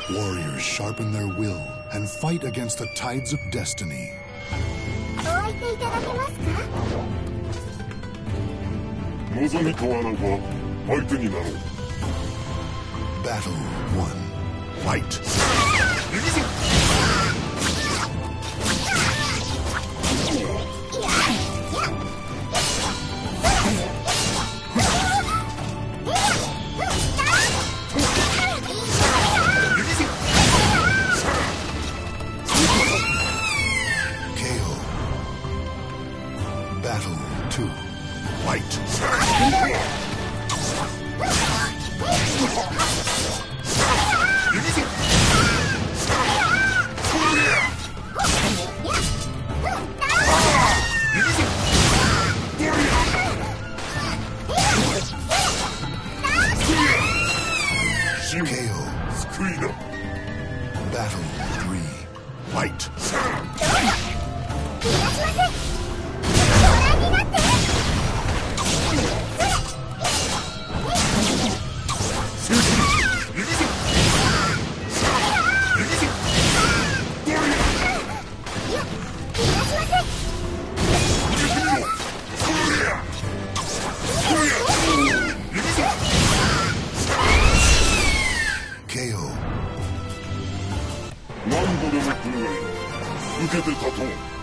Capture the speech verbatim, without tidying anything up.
Warriors sharpen their will and fight against the tides of destiny. お相手いただけますか？ 望みとあらば相手になろう。 Battle one. Fight. Battle two. Fight. K O. Battle three. Fight. K O. 何度でも来るがいい。受けて立とう。